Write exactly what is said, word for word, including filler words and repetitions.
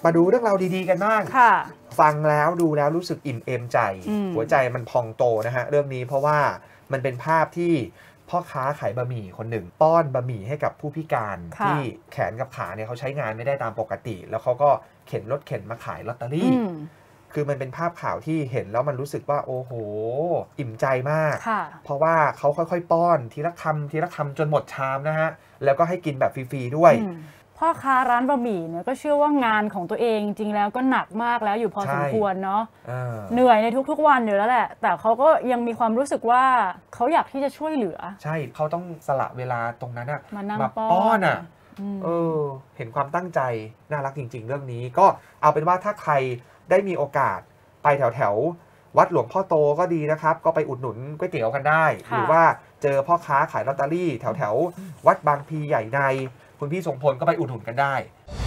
มาดูเรื่องราวดีๆกันบ้างฟังแล้วดูแล้วรู้สึกอิ่มเอมใจหัวใจมันพองโตนะฮะเรื่องนี้เพราะว่ามันเป็นภาพที่พ่อค้าขายบะหมี่คนหนึ่งป้อนบะหมี่ให้กับผู้พิการที่แขนกับขาเนี่ยเขาใช้งานไม่ได้ตามปกติแล้วเขาก็เข็นรถเข็นมาขายลอตเตอรี่คือมันเป็นภาพข่าวที่เห็นแล้วมันรู้สึกว่าโอ้โหอิ่มใจมากเพราะว่าเขาค่อยๆป้อนทีละคำทีละคำจนหมดชามนะฮะแล้วก็ให้กินแบบฟรีๆด้วยพ่อค้าร้านบะหมี่เนี่ยก็เชื่อว่างานของตัวเองจริงแล้วก็หนักมากแล้วอยู่พอสมควรเนาะเหนื่อยในทุกๆวันอยู่แล้วแหละแต่เขาก็ยังมีความรู้สึกว่าเขาอยากที่จะช่วยเหลือใช่เขาต้องสละเวลาตรงนั้นอะมานั่งป้อนอะเออเห็นความตั้งใจน่ารักจริงๆเรื่องนี้ก็เอาเป็นว่าถ้าใครได้มีโอกาสไปแถวแถววัดหลวงพ่อโตก็ดีนะครับก็ไปอุดหนุนก๋วยเตี๋ยวกันได้หรือว่าเจอพ่อค้าขายลอตเตอรี่แถวแถววัดบางพลีใหญ่ในคุณพี่ทรงพลก็ไปอุดหนุนกันได้